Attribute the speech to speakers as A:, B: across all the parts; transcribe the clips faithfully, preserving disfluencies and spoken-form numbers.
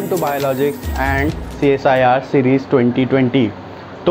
A: Welcome to biologics and C S I R series twenty twenty. तो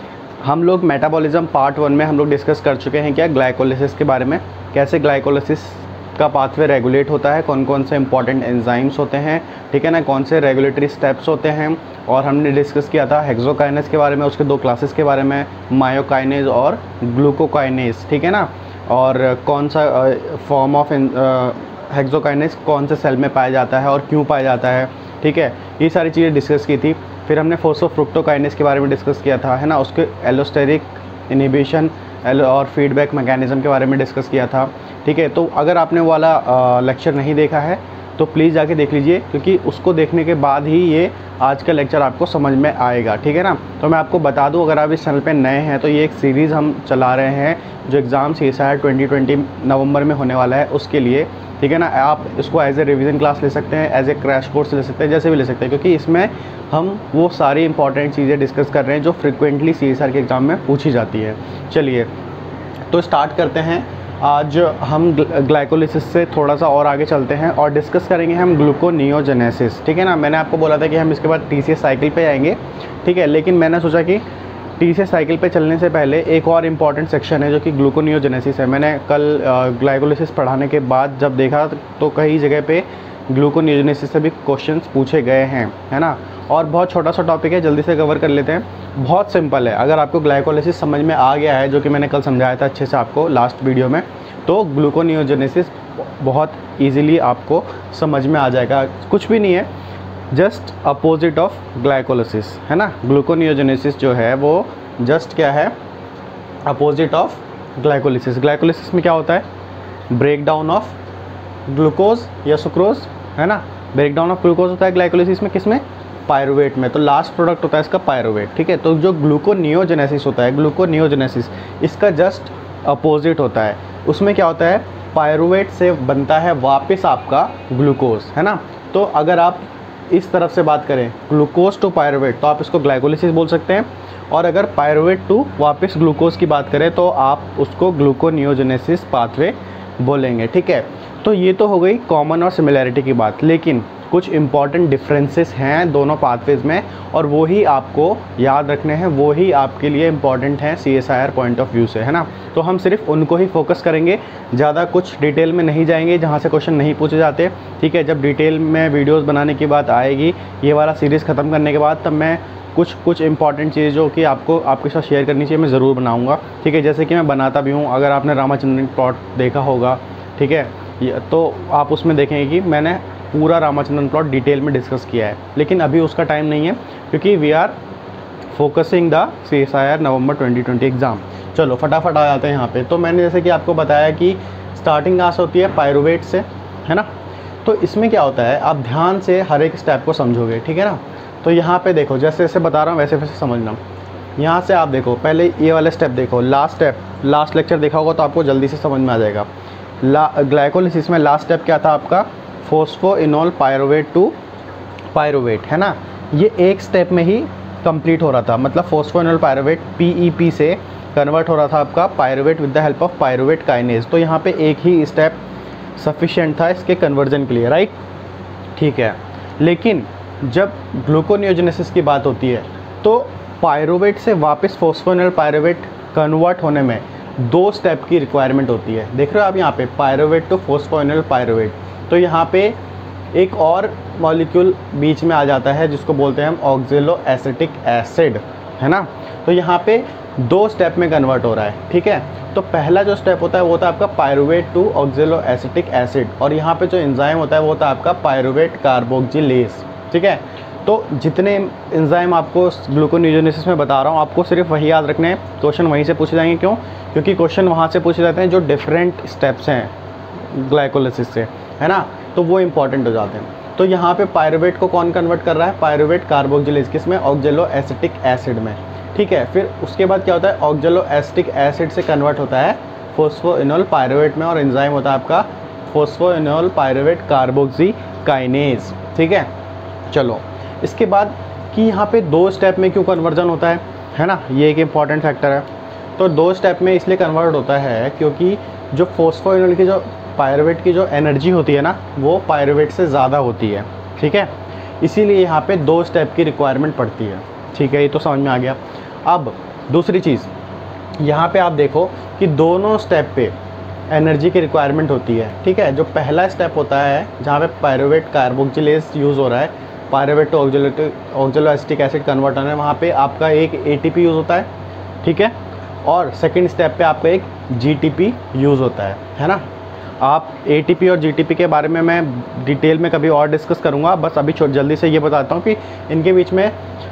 A: हम लोग metabolism part one में हम लोग डिस्कस कर चुके हैं क्या ग्लाइकोलिसिस के बारे में, कैसे ग्लाइकोलिसिस का पाथवे रेगुलेट होता है, कौन कौन से इंपॉर्टेंट एंजाइम्स होते हैं, ठीक है ना, कौन से रेगुलेटरी स्टेप्स होते हैं। और हमने डिस्कस किया था हेक्सोकाइनेज के बारे में, उसके दो क्लासेस के बारे में, मायोकाइनेज और ग्लूकोकाइनेज, ठीक है ना, और कौन सा फॉर्म ऑफ हेक्सोकाइनेज कौन से सेल में पाया जाता है और क्यों पाया जाता है, ठीक है, ये सारी चीज़ें डिस्कस की थी। फिर हमने फोस्फोफ्रुक्टोकाइनेज के बारे में डिस्कस किया था, है ना, उसके एलोस्टेरिक इनिबिशन और फीडबैक मैकेनिज्म के बारे में डिस्कस किया था, ठीक है। तो अगर आपने वो वाला लेक्चर नहीं देखा है तो प्लीज़ जाके देख लीजिए, क्योंकि उसको देखने के बाद ही ये आज का लेक्चर आपको समझ में आएगा, ठीक है ना। तो मैं आपको बता दूं, अगर आप इस चैनल पे नए हैं तो ये एक सीरीज़ हम चला रहे हैं जो exam C S I R twenty twenty नवंबर में होने वाला है उसके लिए, ठीक है ना। आप इसको एज ए रिवीजन क्लास ले सकते हैं, एज ए क्रैश कोर्स ले सकते हैं, जैसे भी ले सकते हैं, क्योंकि इसमें हम वो सारी इंपॉर्टेंट चीज़ें डिस्कस कर रहे हैं जो frequently C S I R के एग्ज़ाम में पूछी जाती है। चलिए तो स्टार्ट करते हैं। आज हम ग्लाइकोलिसिस से थोड़ा सा और आगे चलते हैं और डिस्कस करेंगे हम ग्लूकोनियोजेनेसिस, ठीक है ना। मैंने आपको बोला था कि हम इसके बाद टी सी एस साइकिल पे आएंगे, ठीक है, लेकिन मैंने सोचा कि टी सी एस साइकिल पे चलने से पहले एक और इम्पॉर्टेंट सेक्शन है जो कि ग्लूकोनियोजेनेसिस है। मैंने कल ग्लाइकोलिसिस पढ़ाने के बाद जब देखा तो कई जगह पे ग्लूकोनियोजेनेसिस से भी क्वेश्चंस पूछे गए हैं, है ना, और बहुत छोटा सा टॉपिक है, जल्दी से कवर कर लेते हैं। बहुत सिंपल है, अगर आपको ग्लाइकोलिसिस समझ में आ गया है, जो कि मैंने कल समझाया था अच्छे से आपको लास्ट वीडियो में, तो ग्लूकोनियोजेनेसिस बहुत इजीली आपको समझ में आ जाएगा। कुछ भी नहीं है, जस्ट अपोजिट ऑफ ग्लाइकोलिसिस, है ना। ग्लूकोनियोजेनेसिस जो है वो जस्ट क्या है, अपोजिट ऑफ ग्लाइकोलिसिस। ग्लाइकोलिसिस में क्या होता है, ब्रेक डाउन ऑफ ग्लूकोज या सुक्रोज, है ना, ब्रेक डाउन ऑफ ग्लूकोज होता है ग्लाइकोलिसिस में, किसमें, पायरुवेट में। तो लास्ट प्रोडक्ट होता है इसका पायरुवेट, ठीक है। तो जो ग्लूकोनियोजेनेसिस होता है, ग्लूकोनियोजेनेसिस इसका जस्ट अपोजिट होता है। उसमें क्या होता है, पायरुवेट से बनता है वापस आपका ग्लूकोज, है ना। तो अगर आप इस तरफ से बात करें ग्लूकोज टू पायरुवेट तो आप इसको ग्लाइकोलिसिस बोल सकते हैं, और अगर पायरुवेट टू वापस ग्लूकोज की बात करें तो आप उसको ग्लूकोनियोजेनेसिस पाथवे बोलेंगे, ठीक है। तो ये तो हो गई कॉमन और सिमिलैरिटी की बात, लेकिन कुछ इंपॉर्टेंट डिफरेंसेस हैं दोनों पाथवेज में, और वो ही आपको याद रखने हैं, वो ही आपके लिए इंपॉर्टेंट हैं C S I R point of view से, है ना। तो हम सिर्फ उनको ही फोकस करेंगे, ज़्यादा कुछ डिटेल में नहीं जाएंगे जहाँ से क्वेश्चन नहीं पूछे जाते, ठीक है। जब डिटेल में वीडियोज़ बनाने की बात आएगी ये वाला सीरीज़ ख़त्म करने के बाद, तब मैं कुछ कुछ इंपॉर्टेंट चीज़ जो कि आपको आपके साथ शेयर करनी चाहिए मैं ज़रूर बनाऊँगा, ठीक है। जैसे कि मैं बनाता भी हूँ, अगर आपने रामाचंद्रन प्लॉट देखा होगा, ठीक है, तो आप उसमें देखेंगे कि मैंने पूरा रामाचंद्रन प्लॉट डिटेल में डिस्कस किया है, लेकिन अभी उसका टाइम नहीं है क्योंकि we are focusing the C S I R November twenty twenty exam. चलो फटाफट आ जाते हैं यहाँ पे। तो मैंने जैसे कि आपको बताया कि स्टार्टिंग कहाँ से होती है, पायरुवेट से, है ना। तो इसमें क्या होता है, आप ध्यान से हर एक स्टेप को समझोगे, ठीक है ना। तो यहाँ पे देखो, जैसे जैसे बता रहा हूँ वैसे वैसे समझना। यहाँ से आप देखो, पहले ये वाला स्टेप देखो, लास्ट स्टेप, लास्ट लेक्चर देखा होगा तो आपको जल्दी से समझ में आ जाएगा। ला ग्लाइकोलिसिस में लास्ट स्टेप क्या था आपका, फोस्फोइनोल पायरुवेट टू पायरुवेट, है ना। ये एक स्टेप में ही कंप्लीट हो रहा था, मतलब phosphoenol pyruvate P E P से कन्वर्ट हो रहा था आपका pyruvate with the help of pyruvate kinase. तो यहाँ पे एक ही स्टेप सफिशिएंट था इसके कन्वर्जन के लिए, राइट, ठीक है। लेकिन जब ग्लूकोनियोजेनेसिस की बात होती है तो पायरुवेट से वापस फोस्फोइनोल पायरुवेट कन्वर्ट होने में दो स्टेप की रिक्वायरमेंट होती है। देख रहे हो आप यहाँ पे, पायरुवेट टू फोस्फोइनोल पायरुवेट। तो यहाँ पे एक और मॉलिक्यूल बीच में आ जाता है जिसको बोलते हैं हम ऑक्जेलो एसिटिक एसिड, है ना। तो यहाँ पे दो स्टेप में कन्वर्ट हो रहा है, ठीक है। तो पहला जो स्टेप होता है वो होता है आपका pyruvate to oxaloacetic acid, और यहाँ पे जो एंजाइम होता है वो होता है आपका पायरुवेट कार्बोक्जिलेज, ठीक है। तो जितने एंजाइम आपको ग्लूकोनियोजेनेसिस में बता रहा हूँ आपको सिर्फ वही याद रखने हैं, क्वेश्चन वहीं से पूछे जाएंगे। क्यों, क्योंकि क्वेश्चन वहाँ से पूछे जाते हैं जो डिफरेंट स्टेप्स हैं ग्लाइकोलिसिस से, है ना, तो वो इंपॉर्टेंट हो जाते हैं। तो यहाँ पे पायरुवेट को कौन कन्वर्ट कर रहा है, पायरुवेट कार्बोक्जिलेज, किसमें, ऑक्जेलो एसिटिक एसिड में, ठीक है। फिर उसके बाद क्या होता है, ऑक्जेलो एसिटिक एसिड से कन्वर्ट होता है फोस्फोइनोल पायरुवेट में, और एंजाइम होता है आपका फोस्फोइनोल पायरुवेट कार्बोक्सिकाइनेज, ठीक है। चलो इसके बाद कि यहाँ पे दो स्टेप में क्यों कन्वर्जन होता है, है ना, ये एक इम्पॉर्टेंट फैक्टर है। तो दो स्टेप में इसलिए कन्वर्ट होता है क्योंकि जो फोस्फोइनोल की जो पायरुवेट की जो एनर्जी होती है ना, वो पायरुवेट से ज़्यादा होती है, ठीक है। इसीलिए यहाँ पे दो स्टेप की रिक्वायरमेंट पड़ती है। ठीक है, ये तो समझ में आ गया। अब दूसरी चीज़, यहाँ पे आप देखो कि दोनों स्टेप पे एनर्जी की रिक्वायरमेंट होती है। ठीक है, जो पहला स्टेप होता है जहाँ पे पायरुवेट कार्बोक्सिलेज यूज़ हो रहा है, pyruvate to oxaloacetic acid convert होना है, वहाँ पे आपका एक एटीपी यूज़ होता है। ठीक है, और सेकंड स्टेप पे आपका एक जीटीपी यूज़ होता है, है ना। आप एटीपी और जीटीपी के बारे में मैं डिटेल में कभी और डिस्कस करूँगा, बस अभी छोट जल्दी से ये बताता हूँ कि इनके बीच में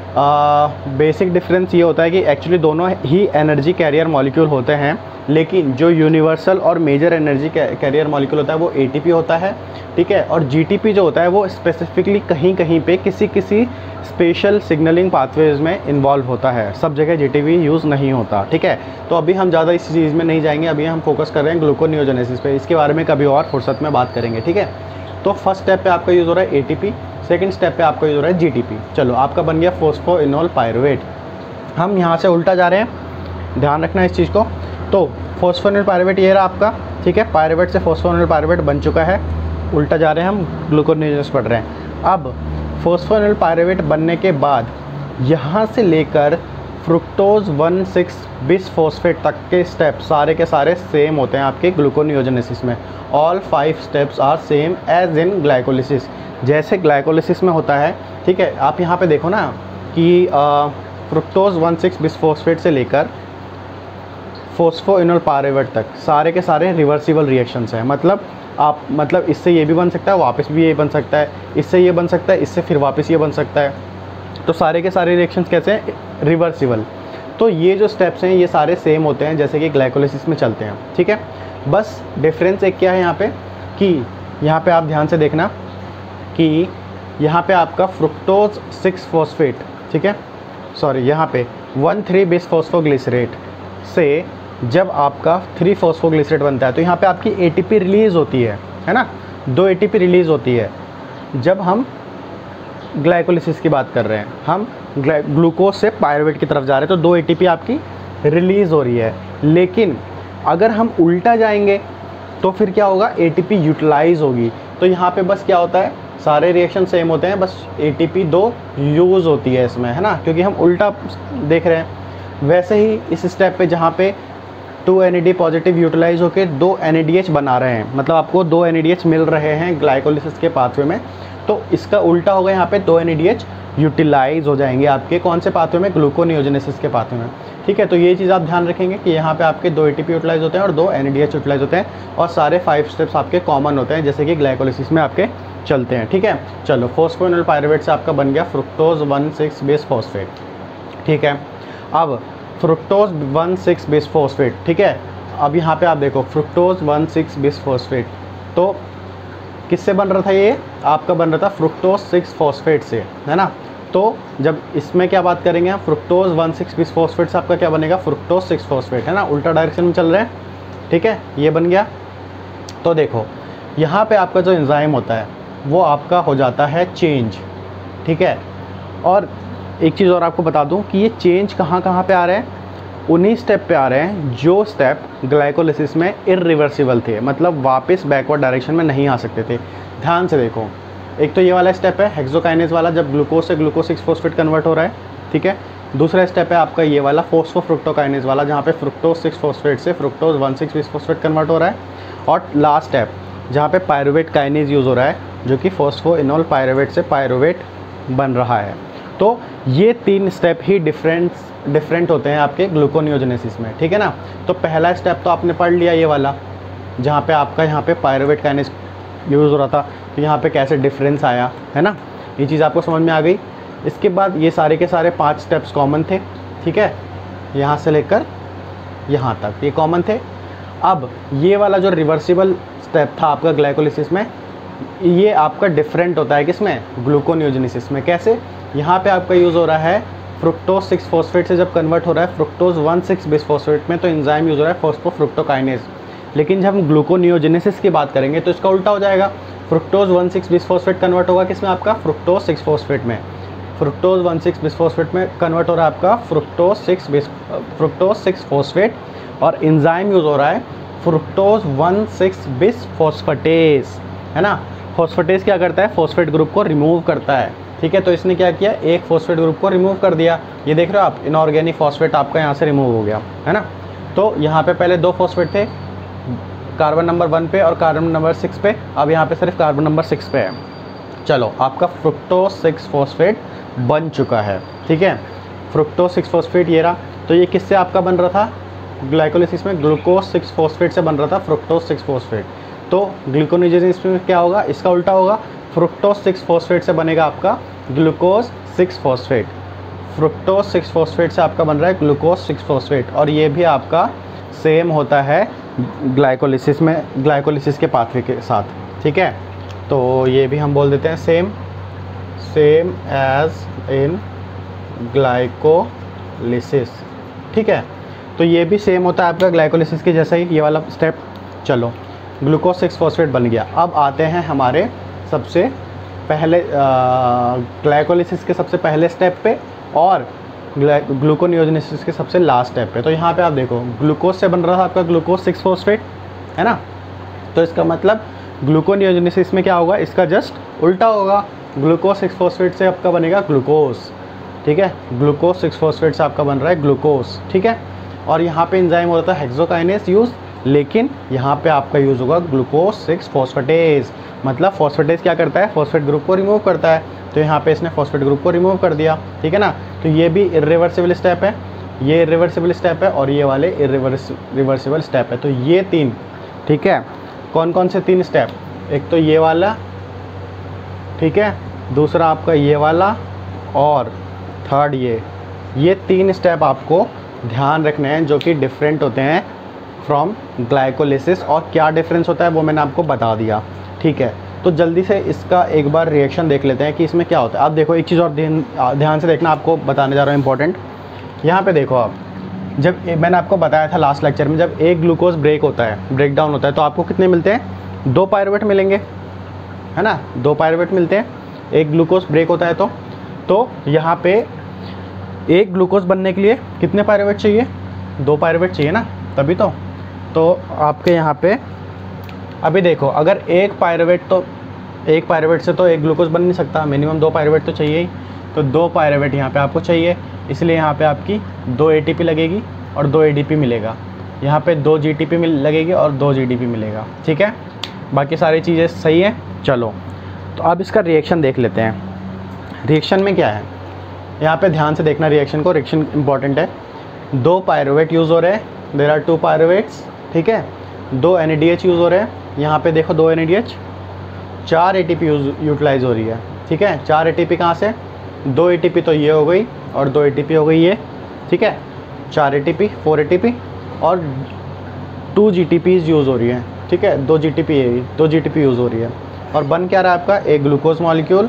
A: बेसिक डिफरेंस ये होता है कि एक्चुअली दोनों ही एनर्जी कैरियर मॉलिक्यूल होते हैं, लेकिन जो यूनिवर्सल और मेजर एनर्जी कैरियर मॉलिक्यूल होता है वो एटीपी होता है। ठीक है, और जीटीपी जो होता है वो स्पेसिफिकली कहीं कहीं पे किसी किसी स्पेशल सिग्नलिंग पाथवेज में इन्वॉल्व होता है, सब जगह जीटीपी यूज़ नहीं होता। ठीक है, तो अभी हम ज़्यादा इस चीज़ में नहीं जाएंगे, अभी हम फोकस कर रहे हैं ग्लूकोनियोजेनेसिस पे, इसके बारे में कभी और फुर्सत में बात करेंगे। ठीक है, तो फर्स्ट स्टेप पे आपका यूज़ हो रहा है एटीपी, सेकंड स्टेप पे आपका यूज़ हो रहा है जीटीपी। चलो, आपका बन गया फॉस्फोइनोल पायरुवेट। हम यहाँ से उल्टा जा रहे हैं, ध्यान रखना इस चीज़ को। तो फॉस्फोइनोल पायरुवेट ये रहा आपका। ठीक है, पायरुवेट से फॉस्फोइनोल पायरुवेट बन चुका है, उल्टा जा रहे हैं हम, ग्लूकोनियोजेनेसिस पढ़ रहे हैं। अब फॉस्फोइनोल पायरुवेट बनने के बाद यहाँ से लेकर फ्रुक्टोज वन सिक्स बिसफॉस्फेट तक के स्टेप सारे के सारे सेम होते हैं आपके ग्लूकोनियोजेनेसिस में। All five steps are same as in glycolysis, जैसे ग्लाइकोलिसिस में होता है। ठीक है, आप यहाँ पे देखो ना कि फ्रुक्टोज वन सिक्स बिसफॉस्फेट से लेकर फॉस्फोइनोल पायरुवेट तक सारे के सारे रिवर्सिबल रिएक्शंस हैं। मतलब आप मतलब इससे ये भी बन सकता है, वापस भी ये बन सकता है, इससे ये बन सकता है, इससे फिर वापस ये बन सकता है। तो सारे के सारे रिएक्शंस कैसे हैं? रिवर्सिबल। तो ये जो स्टेप्स हैं ये सारे सेम होते हैं जैसे कि ग्लाइकोलिसिस में चलते हैं। ठीक है, बस डिफरेंस एक क्या है यहाँ पे कि यहाँ पे आप ध्यान से देखना कि यहाँ पे आपका फ्रुक्टोज सिक्स फॉस्फेट, ठीक है, सॉरी यहाँ पे वन थ्री बिस फॉस्फोग्लिसरेट से जब आपका थ्री फॉस्फोग्लिसरेट बनता है तो यहाँ पे आपकी एटीपी रिलीज़ होती है, है ना, दो एटीपी रिलीज़ होती है। जब हम ग्लाइकोलिसिस की बात कर रहे हैं, हम ग्लूकोज से पायरुवेट की तरफ जा रहे हैं, तो दो एटीपी आपकी रिलीज़ हो रही है। लेकिन अगर हम उल्टा जाएंगे तो फिर क्या होगा? एटीपी यूटिलाइज होगी। तो यहाँ पे बस क्या होता है, सारे रिएक्शन सेम होते हैं, बस एटीपी दो यूज़ होती है इसमें, है ना, क्योंकि हम उल्टा देख रहे हैं। वैसे ही इस स्टेप पे जहाँ पे two N A D positive utilise होकर दो एन ए डी एच बना रहे हैं, मतलब आपको दो एन ए डी एच मिल रहे हैं ग्लाइकोलिसिस के पाथवे में, तो इसका उल्टा होगा, यहाँ पे दो N A D H utilise हो जाएंगे आपके कौन से पाथवे में? ग्लूकोनियोजेनेसिस के पाथवे में। ठीक है, तो ये चीज़ आप ध्यान रखेंगे कि यहाँ पे आपके दो एटीपी यूटिलाइज होते हैं और दो N A D H utilise होते हैं, और सारे फाइव स्टेप्स आपके कॉमन होते हैं जैसे कि ग्लाइकोलिसिस में आपके चलते हैं। ठीक है, चलो, फॉस्फोइनोल पायरुवेट से आपका बन गया fructose one six base phosphate. ठीक है, अब fructose one six base phosphate, ठीक है, अब यहाँ पे आप देखो fructose one six base phosphate, तो किससे बन रहा था? ये आपका बन रहा था फ्रुक्टोज सिक्स फॉस्फेट से, है ना। तो जब इसमें क्या बात करेंगे हम, fructose one six bis phosphate से आपका क्या बनेगा? फ्रुक्टोज सिक्स फॉस्फेट, है ना, उल्टा डायरेक्शन में चल रहे हैं। ठीक है, ये बन गया। तो देखो यहाँ पे आपका जो एंजाइम होता है वो आपका हो जाता है चेंज। ठीक है, और एक चीज़ और आपको बता दूं कि ये चेंज कहाँ कहाँ पे आ रहे हैं? उन्हीं स्टेप पे आ रहे हैं जो स्टेप ग्लाइकोलिसिस में इरिवर्सिबल थे, मतलब वापस बैकवर्ड डायरेक्शन में नहीं आ सकते थे। ध्यान से देखो, एक तो ये वाला स्टेप है हेक्सोकाइनेज वाला, जब ग्लूकोज से ग्लूकोज सिक्स फॉस्फेट कन्वर्ट हो रहा है। ठीक है, दूसरा स्टेप है आपका ये वाला फोस्फोफ्रुक्टोकाइनेज वाला, जहाँ पे फ्रुक्टोज सिक्स फॉस्फेट से fructose one six bis phosphate convert हो रहा है। और लास्ट स्टेप जहाँ पे पायरुवेट काइनेज यूज़ हो रहा है, जो कि फॉस्फोइनोल पायरुवेट से पायरुवेट बन रहा है। तो ये तीन स्टेप ही डिफरेंट डिफरेंट होते हैं आपके ग्लूकोनियोजेनेसिस में। ठीक है ना, तो पहला स्टेप तो आपने पढ़ लिया ये वाला, जहाँ पे आपका यहाँ पे पायरुवेट काइनेज यूज़ हो रहा था, तो यहाँ पे कैसे डिफरेंस आया, है ना, ये चीज़ आपको समझ में आ गई। इसके बाद ये सारे के सारे पांच स्टेप्स कॉमन थे। ठीक है, यहाँ से लेकर यहाँ तक ये कॉमन थे। अब ये वाला जो रिवर्सिबल स्टेप था आपका ग्लाइकोलिसिस में, ये आपका डिफरेंट होता है किसमें? ग्लूकोनियोजेनेसिस में। कैसे? यहाँ पे आपका यूज़ हो रहा है फ्रुक्टोज सिक्स फॉस्फेट से जब कन्वर्ट हो रहा है fructose one six bis phosphate में, तो एंजाइम यूज़ हो रहा है फॉस्फोफ्रुक्टोकाइनेज। लेकिन जब हम ग्लूकोनियोजेनेसिस की बात करेंगे तो इसका उल्टा हो जाएगा, fructose one six bis phosphate convert होगा किसमें? आपका फ्रुक्टोज सिक्स फॉस्फेट में। Fructose one six bis phosphate में कन्वर्ट हो रहा है आपका fructose six bis fructose six phosphate, और एंजाइम यूज़ हो रहा है fructose one six bis phosphatase, है ना। फॉस्फेटेज क्या करता है? फॉस्फेट ग्रुप को रिमूव करता है। ठीक है। तो इसने क्या किया, एक फॉस्फेट ग्रुप को रिमूव कर दिया। ये देख रहे हो आप, इनऑर्गेनिक फॉस्फेट आपका यहाँ से रिमूव हो गया, है ना। तो यहाँ पे पहले दो फॉस्फेट थे, कार्बन नंबर वन पे और कार्बन नंबर सिक्स पे, अब यहाँ पे सिर्फ कार्बन नंबर सिक्स पे है। चलो, आपका फ्रुक्टोज सिक्स फॉस्फेट बन चुका है, ठीक है। फ्रुक्टोज सिक्स फॉस्फेट ये रहा। तो ये किससे आपका बन रहा था, ग्लाइकोलिसिस में ग्लूकोज सिक्स फॉस्फेट से बन रहा था फ्रुक्टोज सिक्स फॉस्फेट। तो ग्लूकोनेजोजेनेसिस में क्या होगा, इसका उल्टा होगा, फ्रुक्टोज सिक्स फॉस्फेट से बनेगा आपका glucose six phosphate. Fructose six phosphate से आपका बन रहा है ग्लूकोज सिक्स फॉस्फेट, और ये भी आपका सेम होता है ग्लाइकोलिसिस में, ग्लाइकोलिसिस के पाथवे के साथ, ठीक है। तो ये भी हम बोल देते हैं same same as in glycolysis, ठीक है। तो ये भी सेम होता है आपका ग्लाइकोलिसिस के जैसा ही, ये वाला स्टेप। चलो, ग्लूकोज सिक्स फॉस्फेट बन गया। अब आते हैं हमारे सबसे पहले ग्लाइकोलिसिस के सबसे पहले स्टेप पे और ग्लूकोनियोजेनेसिस के सबसे लास्ट स्टेप पे। तो यहाँ पे आप देखो, ग्लूकोज से बन रहा था आपका ग्लूकोज सिक्स फॉस्फेट, है ना। तो इसका मतलब ग्लूकोनियोजेनेसिस में क्या होगा, इसका जस्ट उल्टा होगा। ग्लूकोज सिक्स फॉस्फेट से आपका बनेगा ग्लूकोज, ठीक है। ग्लूकोज सिक्स फॉस्फेट से आपका बन रहा है ग्लूकोज, ठीक है। और यहाँ पे एंजाइम होता है हेक्सोकाइनेज यूज़, लेकिन यहाँ पे आपका यूज़ होगा ग्लूकोज सिक्स फॉस्फेटेज। मतलब फॉस्फेटेज क्या करता है, फॉस्फेट ग्रुप को रिमूव करता है। तो यहाँ पे इसने फॉस्फेट ग्रुप को रिमूव कर दिया, ठीक है ना। तो ये भी इरिवर्सिबल स्टेप है, ये इरिवर्सिबल स्टेप है, और ये वाले इरिवर्सिबल स्टेप है। तो ये तीन, ठीक है। कौन कौन से तीन स्टेप, एक तो ये वाला, ठीक है, दूसरा आपका ये वाला, और थर्ड ये ये तीन स्टेप आपको ध्यान रखने हैं, जो कि डिफरेंट होते हैं फ्रॉम ग्लाइकोलिसिस। और क्या डिफरेंस होता है वो मैंने आपको बता दिया, ठीक है। तो जल्दी से इसका एक बार रिएक्शन देख लेते हैं कि इसमें क्या होता है। आप देखो, एक चीज़ और ध्यान ध्यान से देखना, आपको बताने जा रहा हूँ इंपॉर्टेंट। यहाँ पे देखो आप, जब मैंने आपको बताया था लास्ट लेक्चर में, जब एक ग्लूकोज ब्रेक होता है, ब्रेक डाउन होता है, तो आपको कितने मिलते हैं, दो पायरुवेट मिलेंगे, है ना। दो पायरुवेट मिलते हैं, एक ग्लूकोज ब्रेक होता है। तो तो यहाँ पे एक ग्लूकोज बनने के लिए कितने पायरुवेट चाहिए, दो पायरुवेट चाहिए ना, तभी तो तो आपके यहाँ पे अभी देखो, अगर एक पायरुवेट, तो एक पायरुवेट से तो एक ग्लूकोज बन नहीं सकता, मिनिमम दो पायरुवेट तो चाहिए ही। तो दो पायरुवेट यहाँ पे आपको चाहिए, इसलिए यहाँ पे आपकी दो एटीपी लगेगी और दो एडीपी मिलेगा। यहाँ पे दो जीटीपी मिल लगेगी और दो जीडीपी मिलेगा, ठीक है। बाकी सारी चीज़ें सही है। चलो, तो अब इसका रिएक्शन देख लेते हैं। रिएक्शन में क्या है, यहाँ पे ध्यान से देखना रिएक्शन को, रिएक्शन इंपॉर्टेंट है। दो पायरुवेट यूज़ हो रहे हैं, देयर आर टू पायरुवेट्स, ठीक है। दो N A D H use हो रहे हैं, यहाँ पे देखो दो एन ए डी एच, चार ए टी पी यूटिलाइज हो रही है, ठीक है। चार ए टी पी कहाँ से, दो ए टी पी तो ये हो गई और दो ए टी पी हो गई ये, ठीक है। चार A T P, four A T P, और two G T Ps use हो रही है, ठीक है। दो जी टी पी दो जी टी पी यूज़ हो रही है, और बन क्या रहा है आपका, एक ग्लूकोज मॉलिक्यूल,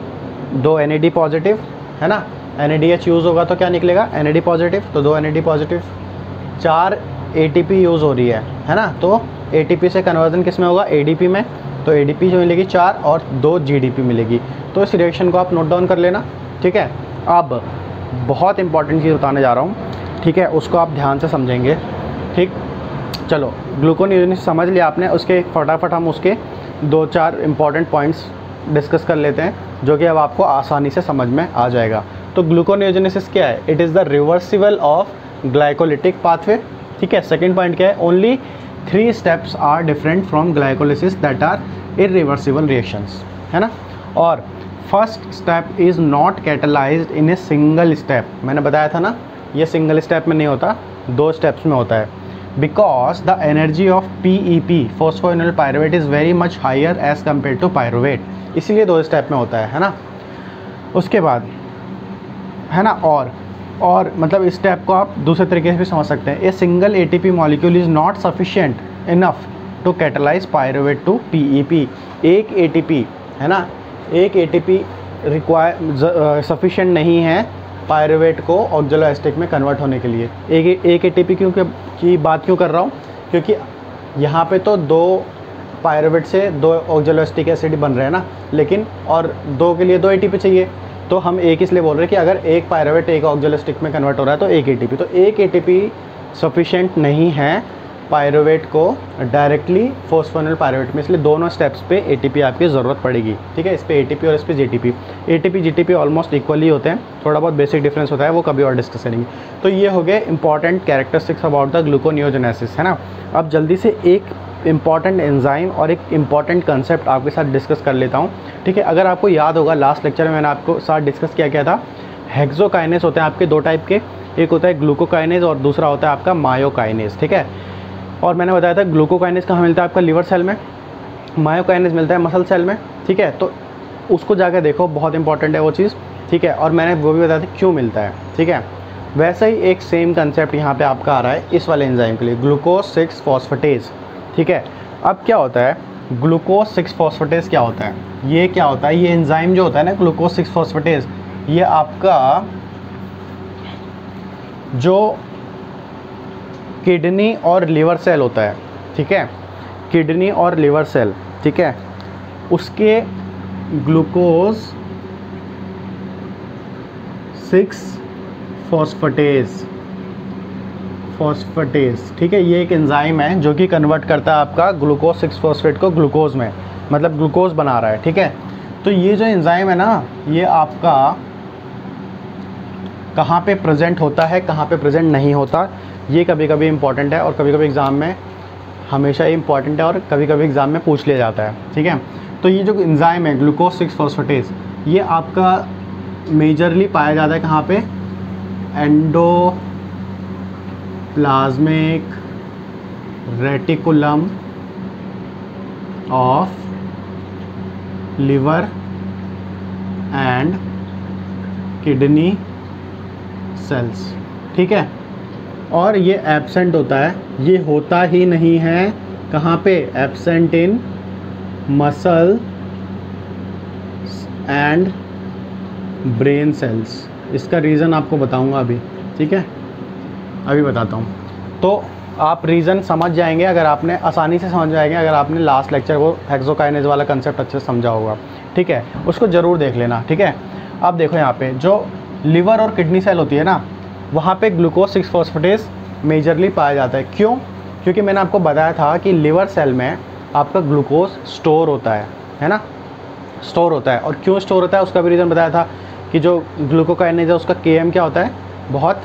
A: दो एन ए डी पॉजिटिव, है ना। N A D H use होगा तो क्या निकलेगा, एन ए डी पॉजिटिव, तो दो एन ए डी पॉजिटिव। चार ए टी पी यूज़ हो रही है, है ना। तो ए टी पी से कन्वर्जन किस में होगा, ए डी पी में। तो ए डी पी जो मिलेगी चार, और दो जी डी पी मिलेगी। तो इस रिएक्शन को आप नोट डाउन कर लेना, ठीक है। अब बहुत इंपॉर्टेंट चीज़ बताने जा रहा हूँ, ठीक है, उसको आप ध्यान से समझेंगे, ठीक। चलो, ग्लूकोनियोजेनेसिस समझ लिया आपने, उसके फटाफट हम उसके दो चार इंपॉर्टेंट पॉइंट्स डिस्कस कर लेते हैं, जो कि अब आपको आसानी से समझ में आ जाएगा। तो ग्लूकोनियोजेनेसिस क्या है, it is the reversible of glycolytic pathway, ठीक है। सेकंड पॉइंट क्या है, only three steps are different from glycolysis that are irreversible reactions, है ना। और first step is not catalysed in a single step, मैंने बताया था ना, ये सिंगल स्टेप में नहीं होता, दो स्टेप्स में होता है। Because the energy of P E P, phosphoenol pyruvate, is very much higher as compare to pyruvate, इसीलिए दो स्टेप में होता है, है ना। उसके बाद, है ना, और और मतलब इस स्टेप को आप दूसरे तरीके से भी समझ सकते हैं। A single A T P molecule is not sufficient enough to catalyse pyruvate to P E P. एक ए टी पी, है ना, एक A T P require sufficient नहीं है पायरुवेट को ऑक्जेलोएस्टिक में कन्वर्ट होने के लिए। एक एक ए टी पी क्यों की बात क्यों कर रहा हूँ, क्योंकि यहाँ पे तो दो पायरुवेट से दो ऑक्जेलोएस्टिक एसिड बन रहे हैं ना, लेकिन और दो के लिए दो ए टी पी चाहिए। तो हम एक इसलिए बोल रहे हैं कि अगर एक पायरुवेट एक ऑक्जेलोएस्टिक में कन्वर्ट हो रहा है तो एक ए टी पी, तो एक ए टी पी सफिशिएंट नहीं है पायरुवेट को डायरेक्टली फॉस्फोनिल पायरुवेट में, इसलिए दोनों स्टेप्स पे एटीपी आपकी ज़रूरत पड़ेगी। ठीक है, इस पे एटीपी और इस पे GTP. ATP GTP almost equally होते हैं, थोड़ा बहुत बेसिक डिफरेंस होता है, वो कभी और डिस्कस करेंगे। तो ये हो गए important characteristics about the gluconeogenesis, है ना। अब जल्दी से एक इंपॉर्टेंट एंजाइम और एक इंपॉर्टेंट कंसेप्ट आपके साथ डिस्कस कर लेता हूँ। ठीक है, अगर आपको याद होगा लास्ट लेक्चर में मैंने आपको साथ डिस्कस किया क्या था, हेक्सोकाइनेज होते हैं आपके दो टाइप के, एक होता है ग्लूकोकाइनेज और दूसरा होता है आपका मायोकाइनेज। ठीक है, और मैंने बताया था ग्लूकोकाइनेज कहाँ मिलता है आपका लिवर सेल में, मायोकाइनेज मिलता है मसल सेल में। ठीक है, तो उसको जाकर देखो, बहुत इंपॉर्टेंट है वो चीज़। ठीक है, और मैंने वो भी बताया था क्यों मिलता है। ठीक है, वैसा ही एक सेम कंसेप्ट यहाँ पे आपका आ रहा है इस वाले एंजाइम के लिए, ग्लूकोज सिक्स फॉस्फेटेज। ठीक है, अब क्या होता है ग्लूकोज सिक्स फॉस्फेटेज क्या होता है, ये क्या होता है, ये एंजाइम जो होता है ना ग्लूकोज सिक्स फॉस्फेटेज, ये आपका जो किडनी और लिवर सेल होता है, ठीक है, किडनी और लिवर सेल, ठीक है, उसके ग्लूकोज सिक्स फॉस्फेटेज फॉस्फेटेज ठीक है, ये एक एंजाइम है जो कि कन्वर्ट करता है आपका ग्लूकोज सिक्स फॉस्फेट को ग्लूकोज में, मतलब ग्लूकोज बना रहा है। ठीक है, तो ये जो एंजाइम है ना, ये आपका कहाँ पे प्रेजेंट होता है, कहाँ पे प्रेजेंट नहीं होता, ये कभी कभी इंपॉर्टेंट है और कभी कभी एग्ज़ाम में हमेशा इंपॉर्टेंट है और कभी कभी एग्ज़ाम में पूछ लिया जाता है। ठीक है, तो ये जो एंजाइम है ग्लूकोज सिक्स फॉस्फेटेज, ये आपका मेजरली पाया जाता है कहाँ पे, endoplasmic reticulum of liver and kidney cells. ठीक है, और ये एब्सेंट होता है, ये होता ही नहीं है कहाँ पे, absent in muscle and brain cells. इसका रीज़न आपको बताऊंगा अभी। ठीक है, अभी बताता हूँ, तो आप रीज़न समझ जाएंगे अगर आपने, आसानी से समझ जाएंगे अगर आपने लास्ट लेक्चर वो हेक्सोकाइनेज वाला कंसेप्ट अच्छे से समझा होगा। ठीक है, उसको ज़रूर देख लेना। ठीक है, अब देखो यहाँ पे जो लिवर और किडनी सेल होती है ना, वहाँ पे ग्लूकोज सिक्स फॉस्फेटेज मेजरली पाया जाता है। क्यों? क्योंकि मैंने आपको बताया था कि लिवर सेल में आपका ग्लूकोज स्टोर होता है, है ना, स्टोर होता है। और क्यों स्टोर होता है उसका भी रीज़न बताया था कि जो ग्लूकोकाइनेज है उसका के एम क्या होता है, बहुत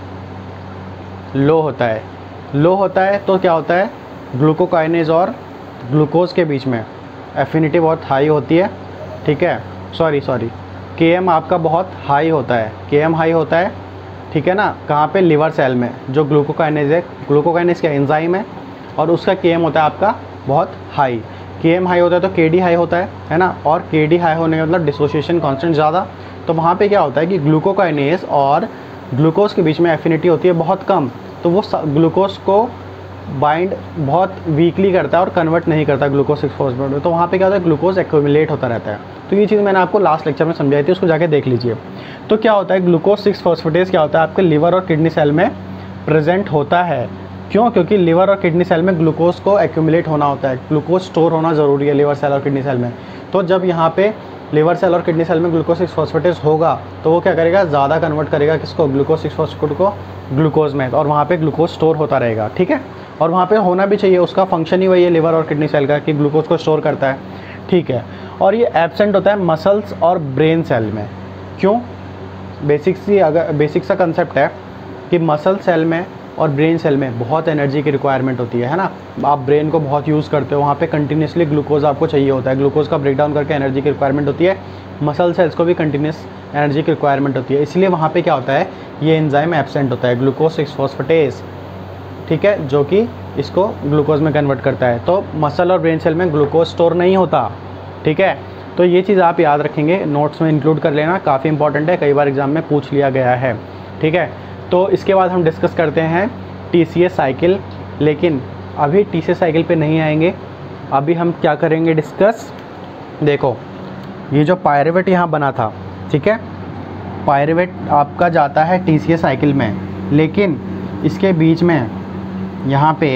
A: लो होता है। लो होता है तो क्या होता है, ग्लूकोकाइनेज और ग्लूकोज के बीच में एफिनिटी बहुत हाई होती है। ठीक है, सॉरी सॉरी के एम आपका बहुत हाई होता है, के एम हाई होता है। ठीक है ना, कहाँ पे, लिवर सेल में। जो ग्लूकोकाइनेज है, ग्लूकोकाइनेज का एंजाइम है और उसका के एम होता है आपका बहुत हाई। के एम हाई होता है तो के डी हाई होता है, है ना, और के डी हाई होने का मतलब डिसोसिएशन कांस्टेंट ज़्यादा। तो वहाँ पे क्या होता है कि ग्लूकोकाइनेज और ग्लूकोज के बीच में एफिनिटी होती है बहुत कम, तो वो ग्लूकोज को बाइंड बहुत वीकली करता है और कन्वर्ट नहीं करता ग्लूकोज सिक्स फॉस्फेट में। तो वहाँ पे क्या होता है, ग्लूकोज एक्यूमुलेट होता रहता है। तो ये चीज़ मैंने आपको लास्ट लेक्चर में समझाई थी, उसको जाके देख लीजिए। तो क्या होता है, ग्लूकोज सिक्स फॉस्फेटेज क्या होता है आपके लिवर और किडनी सेल में प्रेजेंट होता है। क्यों? क्योंकि लिवर और किडनी सेल में ग्लूकोज को एक्यूमुलेट होना होता है, ग्लूकोज स्टोर होना ज़रूरी है लिवर सेल और किडनी सेल में। तो जब यहाँ पे लिवर सेल और किडनी सेल में ग्लूकोज सिक्स फॉस्फेटेज होगा तो वो क्या करेगा, ज़्यादा कन्वर्ट करेगा किसको, ग्लूकोज सिक्स फॉस्फेट को ग्लूकोज में, और वहाँ पे ग्लूकोज स्टोर होता रहेगा। ठीक है, और वहाँ पे होना भी चाहिए, उसका फंक्शन ही वही है लिवर और किडनी सेल का कि ग्लूकोज को स्टोर करता है। ठीक है, और ये एब्सेंट होता है मसल्स और ब्रेन सेल में। क्यों? बेसिक सी अगर बेसिक सा कंसेप्ट है कि मसल सेल में और ब्रेन सेल में बहुत एनर्जी की रिक्वायरमेंट होती है, है ना। आप ब्रेन को बहुत यूज़ करते हो, वहाँ पे कंटिन्यूसली ग्लूकोज आपको चाहिए होता है, ग्लूकोज का ब्रेकडाउन करके एनर्जी की रिक्वायरमेंट होती है। मसल सेल्स को भी कंटिन्यूस एनर्जी की रिक्वायरमेंट होती है, इसलिए वहाँ पे क्या होता है, ये एंजाइम एब्सेंट होता है, ग्लूकोज सिक्स फॉस्फेटेज। ठीक है, जो कि इसको ग्लूकोज में कन्वर्ट करता है। तो मसल और ब्रेन सेल में ग्लूकोज स्टोर नहीं होता। ठीक है, तो ये चीज़ आप याद रखेंगे, नोट्स में इंक्लूड कर लेना, काफ़ी इंपॉर्टेंट है, कई बार एग्जाम में पूछ लिया गया है। ठीक है, तो इसके बाद हम डिस्कस करते हैं टी सी एस साइकिल, लेकिन अभी टी सी एस साइकिल पे नहीं आएंगे। अभी हम क्या करेंगे डिस्कस, देखो ये जो पायरुवेट यहाँ बना था, ठीक है, पायरुवेट आपका जाता है टी सी एस साइकिल में, लेकिन इसके बीच में यहाँ पे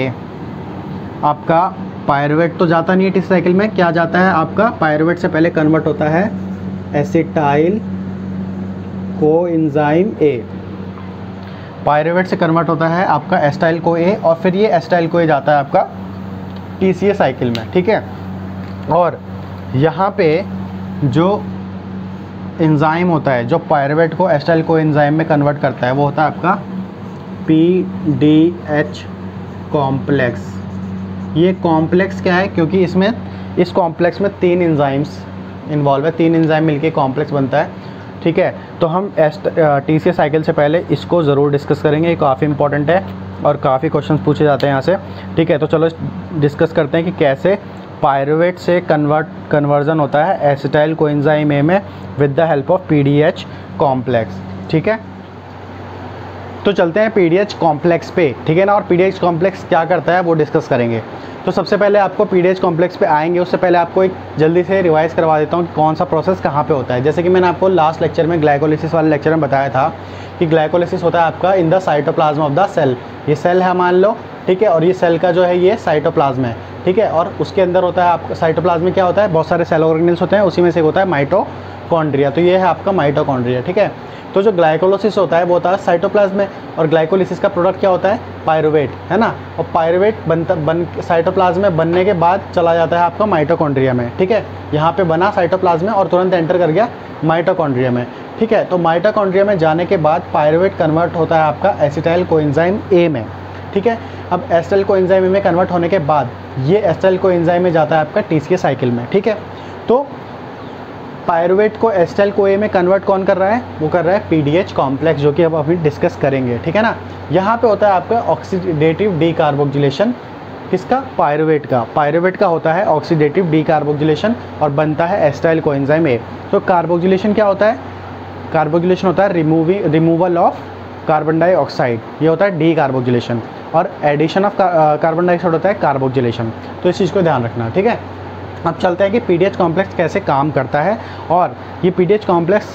A: आपका पायरुवेट तो जाता नहीं है टी सी एस साइकिल में। क्या जाता है आपका, पायरुवेट से पहले कन्वर्ट होता है एसिटाइल कोएंजाइम ए। पायरुवेट से कन्वर्ट होता है आपका एसिटाइल को ए, और फिर ये एसिटाइल को ए जाता है आपका टी सी ए साइकिल में, ठीक है। और यहाँ पे जो एंजाइम होता है जो पायरुवेट को एसिटाइल को एंजाइम में कन्वर्ट करता है वो होता है आपका पी डी एच कॉम्प्लेक्स। ये कॉम्प्लेक्स क्या है, क्योंकि इसमें इस कॉम्प्लेक्स में तीन एंजाइम्स इन्वॉल्व है, तीन एंजाइम मिलके कॉम्प्लेक्स बनता है, ठीक है। तो हम S T C A cycle से पहले इसको ज़रूर डिस्कस करेंगे, ये काफ़ी इंपॉर्टेंट है और काफ़ी क्वेश्चंस पूछे जाते हैं यहाँ से, ठीक है। तो चलो डिस्कस करते हैं कि कैसे पायरुवेट से कन्वर्ट कन्वर्जन होता है एसिटाइल कोएंजाइम ए में with the help of P D H complex, ठीक है। तो चलते हैं पी डी एच कॉम्प्लेक्स पे, ठीक है ना। और पी डी एच कॉम्प्लेक्स क्या करता है वो डिस्कस करेंगे। तो सबसे पहले आपको पी डी एच कॉम्प्लेक्स पे आएंगे, उससे पहले आपको एक जल्दी से रिवाइज करवा देता हूँ कि कौन सा प्रोसेस कहाँ पे होता है। जैसे कि मैंने आपको लास्ट लेक्चर में ग्लाइकोलिसिस वाले लेक्चर में बताया था कि ग्लाइकोलिसिस होता है आपका in the cytoplasm of the cell. ये सेल है मान लो, ठीक है, और ये सेल का जो है ये साइटोप्लाज्म है, ठीक है। और उसके अंदर होता है आपका साइटोप्लाज्म में क्या होता है, बहुत सारे सेल ऑर्गेनेल्स होते हैं, उसी में से होता है माइटोकॉन्ड्रिया। तो ये है आपका माइटोकॉन्ड्रिया, ठीक है। तो जो ग्लाइकोलिसिस होता है वो होता है साइटोप्लाज्म में, और ग्लाइकोलिसिस का प्रोडक्ट क्या होता है, पायरुवेट, है ना। और पायरुवेट बनता बन साइटोप्लाज्म में बनने के बाद चला जाता है आपका माइटोकॉन्ड्रिया में, ठीक है। यहाँ पे बना साइटोप्लाज्म में और तुरंत एंटर कर गया माइटोकॉन्ड्रिया में, ठीक है। तो माइटोकॉन्ड्रिया में जाने के बाद पायरुवेट कन्वर्ट होता है आपका एसिटाइल कोएंजाइम ए में, ठीक है। अब एसिटाइल कोएंजाइम ए में कन्वर्ट होने के बाद ये एसिटाइल कोएंजाइम में जाता है आपका टी सी ए साइकिल में, ठीक है। तो पायरुवेट को एसिटाइल को ए में कन्वर्ट कौन कर रहा है, वो कर रहा है पी डी एच कॉम्प्लेक्स, जो कि अब अभी डिस्कस करेंगे, ठीक है ना। यहाँ पे होता है आपका ऑक्सीडेटिव डीकार्बोक्सिलेशन, किसका, पायरुवेट का। पायरुवेट का होता है ऑक्सीडेटिव डीकार्बोक्सिलेशन और बनता है एसिटाइल कोएंजाइम ए। तो कार्बोक्सिलेशन क्या होता है, कार्बोक्सिलेशन होता है removing removal of carbon dioxide, ये होता है डीकार्बोक्सिलेशन, और एडिशन ऑफ कार्बन डाइऑक्साइड होता है कार्बोक्सिलेशन। तो इस चीज़ को ध्यान रखना, ठीक है। अब चलते हैं कि पी डी एच कॉम्प्लेक्स कैसे काम करता है और ये पी डी एच कॉम्प्लेक्स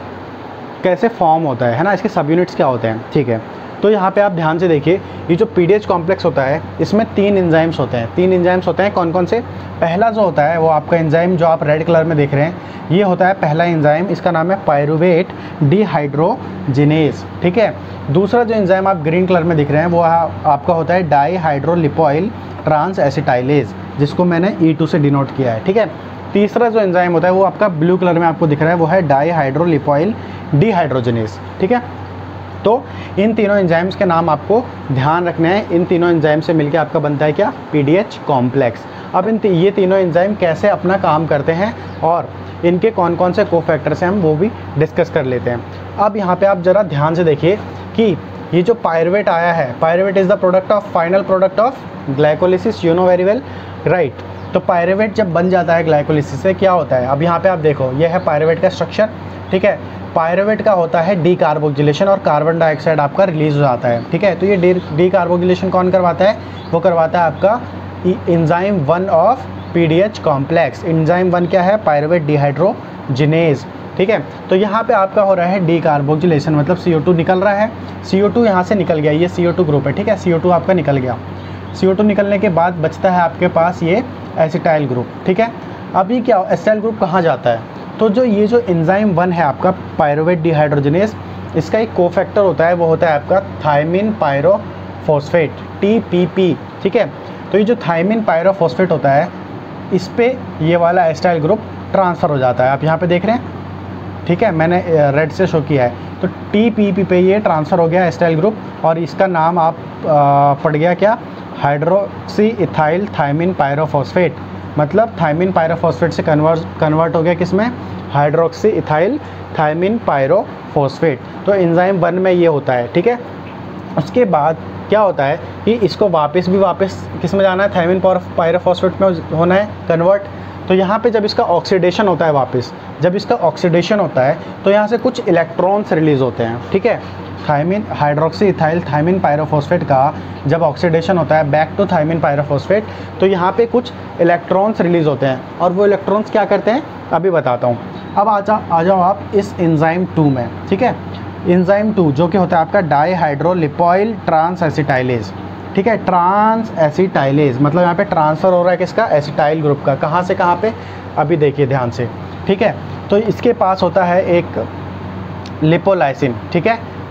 A: कैसे फॉर्म होता है है ना, इसके सब यूनिट्स क्या होते हैं, ठीक है। तो यहाँ पे आप ध्यान से देखिए, ये जो पी डी एच कॉम्प्लेक्स होता है इसमें तीन एंजाइम्स होते हैं। तीन एंजाइम्स होते हैं, कौन कौन से, पहला जो होता है वो आपका एंजाइम जो आप रेड कलर में देख रहे हैं, ये होता है पहला एंजाइम, इसका नाम है पायरुवेट डिहाइड्रोजिनेज, ठीक है। दूसरा जो एंजाइम आप ग्रीन कलर में दिख रहे हैं वो आपका होता है डाईहाइड्रोलिपोइल ट्रांस एसिटाइलेज, जिसको मैंने ई टू से डिनोट किया है, ठीक है। तीसरा जो एंजाइम होता है वो आपका ब्लू कलर में आपको दिख रहा है, वो है डाईहाइड्रोलिपोइल डिहाइड्रोजिनेज, ठीक है। तो इन तीनों एंजाइम्स के नाम आपको ध्यान रखने हैं। इन तीनों एंजाइम से मिलकर आपका बनता है क्या, पी डी एच कॉम्प्लेक्स। अब इन ये तीनों एंजाइम कैसे अपना काम करते हैं और इनके कौन कौन से कोफैक्टर्स हैं हम वो भी डिस्कस कर लेते हैं। अब यहाँ पे आप ज़रा ध्यान से देखिए कि ये जो पायरुवेट आया है, pyruvate is the product of final product of glycolysis, you know very well, right. तो पायरुवेट जब बन जाता है ग्लाइकोलिसिस से क्या होता है, अब यहाँ पे आप देखो ये है पायरुवेट का स्ट्रक्चर, ठीक है। पायरुवेट का होता है डीकार्बोक्सिलेशन और कार्बन डाइऑक्साइड आपका रिलीज हो जाता है, ठीक है। तो ये डीकार्बोक्सिलेशन कौन करवाता है, वो करवाता है आपका enzyme one of P D H complex. Enzyme one क्या है, पायरुवेट डिहाइड्रोजिनेज, ठीक है। तो यहाँ पे आपका हो रहा है डीकार्बोक्सिलेशन, मतलब सी ओ टू निकल रहा है, सी ओ टू यहाँ से निकल गया, ये सी ओ टू ग्रुप है, ठीक है। सी ओ टू आपका निकल गया, सी ओ टू निकलने के बाद बचता है आपके पास ये एसिटाइल ग्रुप, ठीक है। अब ये क्या, एसिटाइल ग्रुप कहाँ जाता है, तो जो ये जो एंजाइम वन है आपका पायरुवेट डिहाइड्रोजिनेज, इसका एक कोफैक्टर होता है, वो होता है आपका thiamine pyrophosphate, T P P, ठीक है। तो ये जो थायमिन पायरोफॉस्फेट होता है इस पे ये वाला एसिटाइल ग्रुप ट्रांसफ़र हो जाता है, आप यहाँ पे देख रहे हैं, ठीक है, मैंने रेड से शो किया है। तो टी पी पी पे ये ट्रांसफ़र हो गया एसिटाइल ग्रुप, और इसका नाम आप आ, पड़ गया क्या, हाइड्रोक्सी इथाइल थायमिन पायरोफॉस्फेट, मतलब थायमिन पायरोफॉस्फेट से कन्वर्ट कन्वर्ट हो गया किस में, हाइड्रोक्सी इथाइल थायमिन पायरोफॉस्फेट। तो एंजाइम वन में ये होता है, ठीक है। उसके बाद क्या होता है कि इसको वापस भी वापस किस में जाना है, थायमिन पायरोफॉस्फेट में होना है कन्वर्ट। तो यहाँ पे जब इसका ऑक्सीडेशन होता है वापस, जब इसका ऑक्सीडेशन होता है तो यहाँ से कुछ इलेक्ट्रॉन्स रिलीज़ होते हैं, ठीक है। Thiamine hydroxy ethyl thiamine pyrophosphate का जब ऑक्सीडेशन होता है बैक टू थायमिन पायरोफॉस्फेट, तो यहाँ पे कुछ इलेक्ट्रॉन्स रिलीज़ होते हैं, और वो इलेक्ट्रॉन्स क्या करते हैं अभी बताता हूँ। अब आ जा आ जाओ आप इस एंजाइम टू में, ठीक है। एंजाइम टू जो कि होता है आपका डाईहाइड्रोलिपोइल ट्रांस एसिटाइलेज, ठीक है। ट्रांस एसिटाइलेज मतलब यहाँ पे ट्रांसफ़र हो रहा है किसका, एसिटाइल ग्रुप का, कहाँ से कहाँ पे, अभी देखिए ध्यान से, ठीक है। तो इसके पास होता है एक लिपोलाइसिन, ठीक है।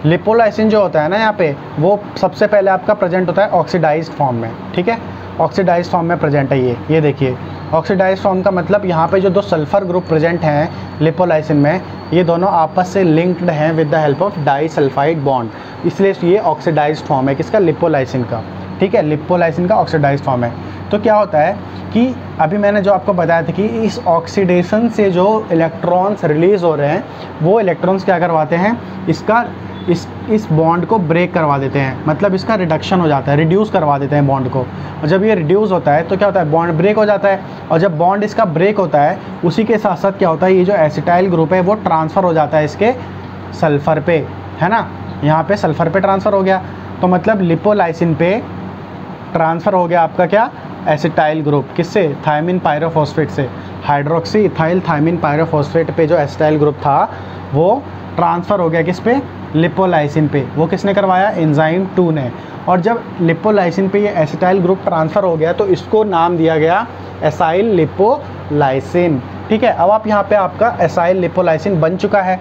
B: लिपोलाइसिन जो होता है ना यहाँ पे, वो सबसे पहले आपका प्रेजेंट होता है ऑक्सीडाइज्ड फॉर्म में, ठीक है, ऑक्सीडाइज्ड फॉर्म में प्रेजेंट है ये ये देखिए ऑक्सीडाइज्ड फॉर्म का मतलब यहाँ पे जो दो सल्फर ग्रुप प्रेजेंट हैं लिपोलाइसिन में, ये दोनों आपस से लिंक्ड हैं with the help of disulphide bond, इसलिए ये ऑक्सीडाइज्ड फॉर्म है किसका, लिपोलाइसिन का, ठीक है, लिपोलाइसिन का ऑक्सीडाइज्ड फॉर्म है। तो क्या होता है कि अभी मैंने जो आपको बताया था कि इस ऑक्सीडेशन से जो इलेक्ट्रॉन्स रिलीज़ हो रहे हैं, वो इलेक्ट्रॉन्स क्या करवाते हैं, इसका इस इस बॉन्ड को ब्रेक करवा देते हैं, मतलब इसका रिडक्शन हो जाता है, रिड्यूस करवा देते हैं बॉन्ड को। और जब ये रिड्यूस होता है तो क्या होता है, बॉन्ड ब्रेक हो जाता है, और जब बॉन्ड इसका ब्रेक होता है उसी के साथ साथ क्या होता है, ये जो एसिटाइल ग्रुप है वो ट्रांसफ़र हो जाता है इसके सल्फ़र पे, है ना, यहाँ पे सल्फ़र पे ट्रांसफ़र हो गया। तो मतलब लिपोलाइसिन पे ट्रांसफ़र हो गया आपका क्या, एसिटाइल ग्रुप, किससे, थायमिन पायरोफॉस्फेट से, हाइड्रोक्सी इथाइल थायमिन पायरोफॉस्फेट पे जो एसिटाइल ग्रुप था वो ट्रांसफ़र हो गया किस पे, लिपोलाइसिन पे। वो किसने करवाया, एंजाइम टू ने। और जब लिपोलाइसिन पे ये एसिटाइल ग्रुप ट्रांसफ़र हो गया तो इसको नाम दिया गया एसाइल लिपोलाइसिन, ठीक है। अब आप यहाँ पे आपका एसाइल लिपोलाइसिन बन चुका है,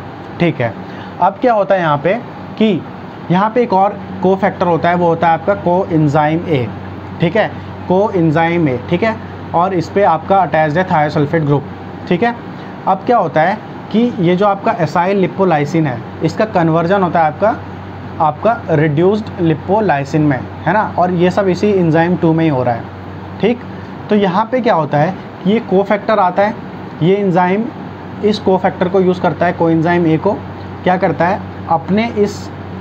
B: ठीक है। अब क्या होता है यहाँ पे कि यहाँ पे एक और को फैक्टर होता है, वो होता है आपका को एंजाइम ए, ठीक है, को एंजाइम ए, ठीक है, और इस पर आपका अटैच्ड है थायोसल्फेट ग्रुप, ठीक है। अब क्या होता है कि ये जो आपका एसाइल लिपोलाइसिन है, इसका कन्वर्जन होता है आपका आपका रिड्यूस्ड लिपोलाइसिन में, है ना, और ये सब इसी एंजाइम टू में ही हो रहा है, ठीक। तो यहाँ पे क्या होता है, ये को फैक्टर आता है, ये एंजाइम इस को फैक्टर को यूज़ करता है, को एंजाइम ए को क्या करता है, अपने इस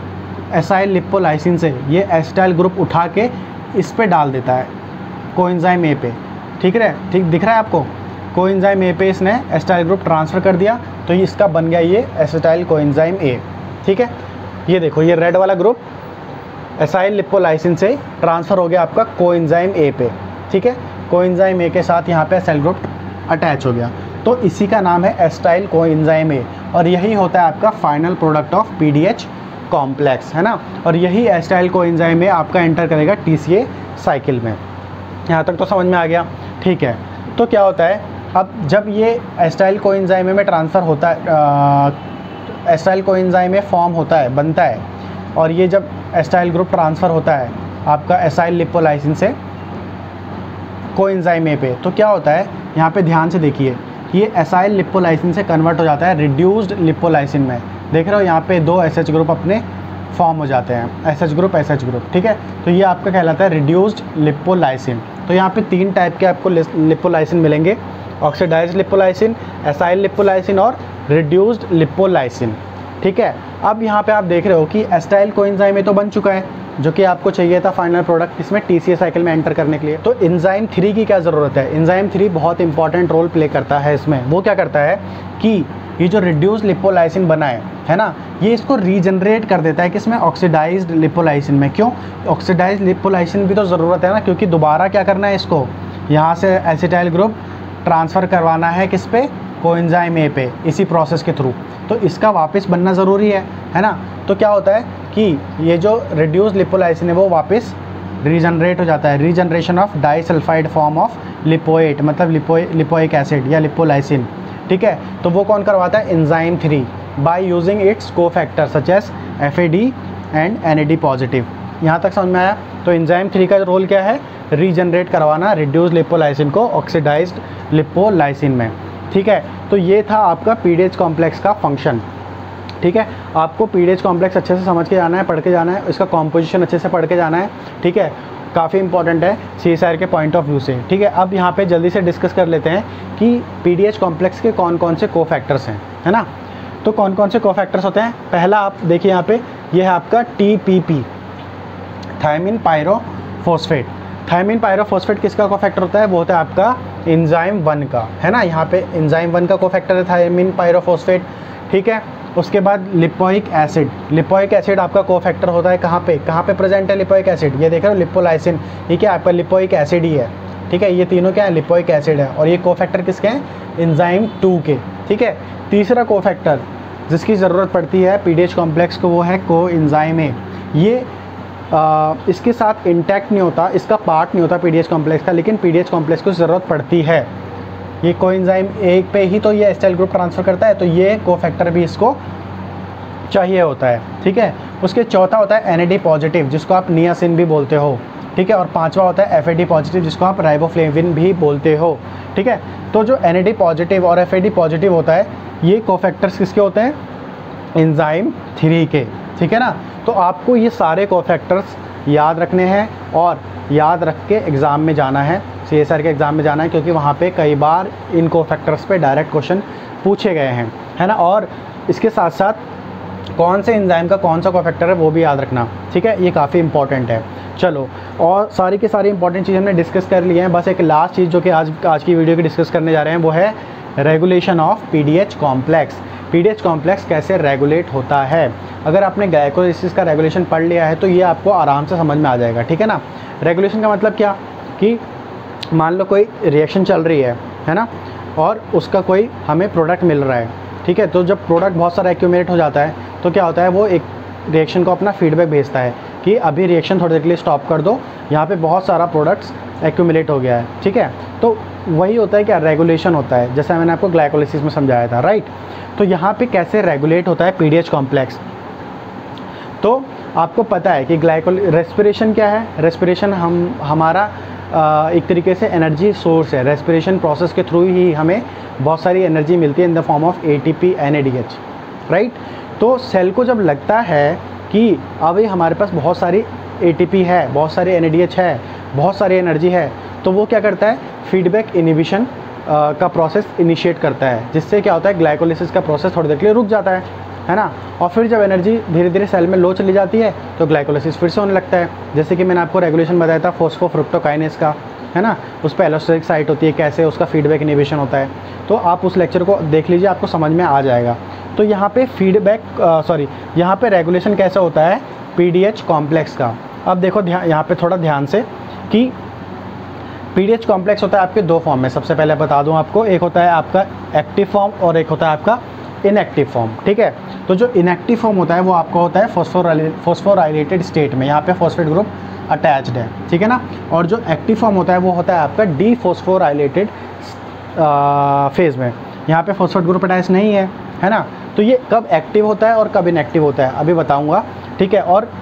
B: एसाइल लिपोलाइसिन से ये एसिटाइल ग्रुप उठा के इस पे डाल देता है, कोएंजाइम ए पे, ठीक है, ठीक दिख रहा है आपको, कोएंजाइम ए पे इसने एसिटाइल ग्रुप ट्रांसफ़र कर दिया, तो ये इसका बन गया ये एसिटाइल कोएंजाइम ए, ठीक है। ये देखो ये रेड वाला ग्रुप एसाइल लिपोलाइसिन से ट्रांसफ़र हो गया आपका कोएंजाइम ए पे, ठीक है, कोएंजाइम ए के साथ यहाँ पे एसाइल ग्रुप अटैच हो गया, तो इसी का नाम है एसिटाइल कोएंजाइम ए, और यही होता है आपका final product of P D H complex, है ना, और यही एसिटाइल कोएंजाइम में आपका एंटर करेगा टी सी ए साइकिल में। यहाँ तक तो समझ में आ गया, ठीक है। तो क्या होता है, अब जब ये एसिटाइल कोएंजाइम में ट्रांसफ़र होता है, एसिटाइल कोएंजाइम में फॉर्म होता है, बनता है, और ये जब एसिटाइल ग्रुप ट्रांसफ़र होता है आपका एसाइल लिपोलाइसिन से कोएंजाइम ए पे, तो क्या होता है, यहाँ पे ध्यान से देखिए, ये एसाइल लिपोलाइसिन से कन्वर्ट हो जाता है रिड्यूस्ड लिपोलाइसिन में। देख रहे हो यहाँ पे दो एस एच ग्रुप अपने फॉर्म हो जाते हैं, S H group S H group, ठीक है। तो ये आपका कहलाता है रिड्यूस्ड लिपोलाइसिन। तो यहाँ पे तीन टाइप के आपको लिपोलाइसिन मिलेंगे, ऑक्सीडाइज्ड लिपोलाइसिन, एसाइल लिपोलाइसिन और रिड्यूस्ड लिपोलाइसिन, ठीक है। अब यहाँ पे आप देख रहे हो कि एसिटाइल कोएंजाइम में तो बन चुका है, जो कि आपको चाहिए था फाइनल प्रोडक्ट इसमें टी सी ए साइकिल में एंटर करने के लिए। तो एंजाइम थ्री की क्या ज़रूरत है, एंजाइम थ्री बहुत इंपॉर्टेंट रोल प्ले करता है इसमें। वो क्या करता है कि ये जो रिड्यूस्ड लिपोलाइसिन बना है है ना, ये इसको रीजनरेट कर देता है किसमें, ऑक्सीडाइज्ड लिपोलाइसिन में। क्यों, ऑक्सीडाइज्ड लिपोलाइसिन भी तो ज़रूरत है ना, क्योंकि दोबारा क्या करना है, इसको यहाँ से एसिटाइल ग्रुप ट्रांसफ़र करवाना है किस पे, कोएंजाइम ए पे, इसी प्रोसेस के थ्रू। तो इसका वापस बनना ज़रूरी है है ना। तो क्या होता है कि ये जो रिड्यूस्ड लिपोलाइसिन है वो वापस रीजनरेट हो जाता है, regeneration of disulphide form of lipoate, मतलब लिपो लिपोइक एसिड या लिपोलाइसिन, ठीक है। तो वो कौन करवाता है, enzyme three, by using its cofactor such as F A D and N A D positive. यहाँ तक समझ में आया। तो एंजाइम थ्री का रोल क्या है, रीजनरेट करवाना रिड्यूस्ड लिपोलाइसिन को ऑक्सीडाइज्ड लिपोलाइसिन में, ठीक है। तो ये था आपका पी डी एच कॉम्प्लेक्स का फंक्शन, ठीक है। आपको पी डी एच कॉम्प्लेक्स अच्छे से समझ के जाना है, पढ़ के जाना है, इसका कॉम्पोजिशन अच्छे से पढ़ के जाना है, ठीक है। काफ़ी इंपॉर्टेंट है सी एस आई आर के पॉइंट ऑफ व्यू से, ठीक है। अब यहाँ पे जल्दी से डिस्कस कर लेते हैं कि पी डी एच कॉम्प्लेक्स के कौन कौन से को फैक्टर्स हैं, है ना। तो कौन कौन से को फैक्टर्स होते हैं, पहला आप देखिए यहाँ पे, ये है आपका T P P, thiamine pyrophosphate. Thiamine pyrophosphate किसका को फैक्टर होता है, वो होता है आपका एंजाइम वन का, है ना। यहाँ पे एंजाइम वन का को फैक्टर है थायमिन पायरोफॉस्फेट, ठीक है। उसके बाद लिपोइक एसिड, लिपोइक एसिड आपका को फैक्टर होता है कहाँ पे, कहाँ पे प्रेजेंट है लिपोइक एसिड, ये देख रहे हो लिपोलाइसिन, ये क्या आपका लिपोइक एसिड ही है, ठीक है। ये तीनों क्या है, लिपोइक एसिड है, और ये को फैक्टर किसके हैं, एंजाइम टू के, ठीक है। तीसरा को फैक्टर जिसकी ज़रूरत पड़ती है पी डी एच कॉम्प्लेक्स को, वो है को एंजाइम ए। ये आ, इसके साथ इंटैक्ट नहीं होता, इसका पार्ट नहीं होता पी डी एच कॉम्प्लेक्स का, लेकिन पी डी एच कॉम्प्लेक्स को ज़रूरत पड़ती है। ये कोएंजाइम ए पे ही तो ये एसिटाइल ग्रुप ट्रांसफ़र करता है, तो ये को फैक्टर भी इसको चाहिए होता है, ठीक है। उसके चौथा होता है एन ए डी पॉजिटिव, जिसको आप नियासिन भी बोलते हो, ठीक है। और पांचवा होता है एफ ए डी पॉजिटिव, जिसको आप राइबोफ्लेविन भी बोलते हो, ठीक है। तो जो एन ए डी पॉजिटिव और एफ ए डी पॉजिटिव होता है, ये कोफैक्टर्स किसके होते हैं? एंजाइम थ्री के, ठीक है ना। तो आपको ये सारे कोफैक्टर्स याद रखने हैं और याद रख के एग्ज़ाम में जाना है, सी एस आर के एग्ज़ाम में जाना है, क्योंकि वहाँ पे कई बार इन कोफैक्टर्स पे डायरेक्ट क्वेश्चन पूछे गए हैं, है ना। और इसके साथ साथ कौन से एंजाइम का कौन सा कोफैक्टर है वो भी याद रखना, ठीक है। ये काफ़ी इंपॉर्टेंट है। चलो, और सारी की सारी इंपॉर्टेंट चीज़ हमने डिस्कस कर ली हैं। बस एक लास्ट चीज़ जो कि आज आज की वीडियो की डिस्कस करने जा रहे हैं वो है regulation of P D H complex. P D H complex कैसे रेगुलेट होता है। अगर आपने ग्लाइकोलाइसिस का रेगुलेशन पढ़ लिया है तो ये आपको आराम से समझ में आ जाएगा, ठीक है ना। रेगुलेशन का मतलब क्या कि मान लो कोई रिएक्शन चल रही है है ना, और उसका कोई हमें प्रोडक्ट मिल रहा है, ठीक है। तो जब प्रोडक्ट बहुत सारा एक्यूमुलेट हो जाता है तो क्या होता है, वो एक रिएक्शन को अपना फीडबैक भेजता है कि अभी रिएक्शन थोड़ी देर के लिए स्टॉप कर दो, यहाँ पे बहुत सारा प्रोडक्ट्स एक्यूमुलेट हो गया है, ठीक है। तो वही होता है क्या, रेगुलेशन होता है, जैसा मैंने आपको ग्लाइकोलाइसिस में समझाया था, राइट। तो यहाँ पे कैसे रेगुलेट होता है पी डी एच कॉम्प्लेक्स। तो आपको पता है कि ग्लाइकोल रेस्पिरेशन क्या है। रेस्पिरेशन हम हमारा आ, एक तरीके से एनर्जी सोर्स है। रेस्पिरेशन प्रोसेस के थ्रू ही हमें बहुत सारी एनर्जी मिलती है in the form of A T P N A D H, right. तो सेल को जब लगता है कि अभी हमारे पास बहुत सारी ए टी पी है, बहुत सारी एन ए डी एच है, बहुत सारी एनर्जी है, तो वो क्या करता है, फीडबैक इनिबिशन का प्रोसेस इनिशिएट करता है, जिससे क्या होता है, ग्लाइकोलाइसिस का प्रोसेस थोड़ी देर के लिए रुक जाता है, है ना। और फिर जब एनर्जी धीरे धीरे सेल में लो चली जाती है तो ग्लाइकोलाइसिस फिर से होने लगता है। जैसे कि मैंने आपको रेगुलेशन बताया था फोस्फोफ्रुक्टोकाइनेस का, है ना, उस पर एलोस्टेरिक साइट होती है, कैसे उसका फीडबैक इनिबिशन होता है। तो आप उस लेक्चर को देख लीजिए, आपको समझ में आ जाएगा। तो यहाँ पे फीडबैक सॉरी यहाँ पे रेगुलेशन कैसे होता है पी डी एच कॉम्प्लेक्स का। अब देखो ध्यान, यहाँ पे थोड़ा ध्यान से कि पी डी एच कॉम्प्लेक्स होता है आपके दो फॉर्म में। सबसे पहले बता दूं आपको, एक होता है आपका एक्टिव फॉर्म और एक होता है आपका इनएक्टिव फॉर्म, ठीक है। तो जो इनएक्टिव फॉर्म होता है वो आपका होता है फोस्फोराइले फोस्फोराइलेटेड स्टेट में, यहाँ पे फॉस्फेट ग्रुप अटैच्ड है, ठीक है ना। और जो एक्टिव फॉर्म होता है वो होता है आपका डी फोस्फोराइलेटेड फेज़ में, यहाँ पे फॉस्फेट ग्रुप अटैच नहीं है, है ना। तो ये कब एक्टिव होता है और कब इनएक्टिव होता है अभी बताऊँगा, ठीक है। और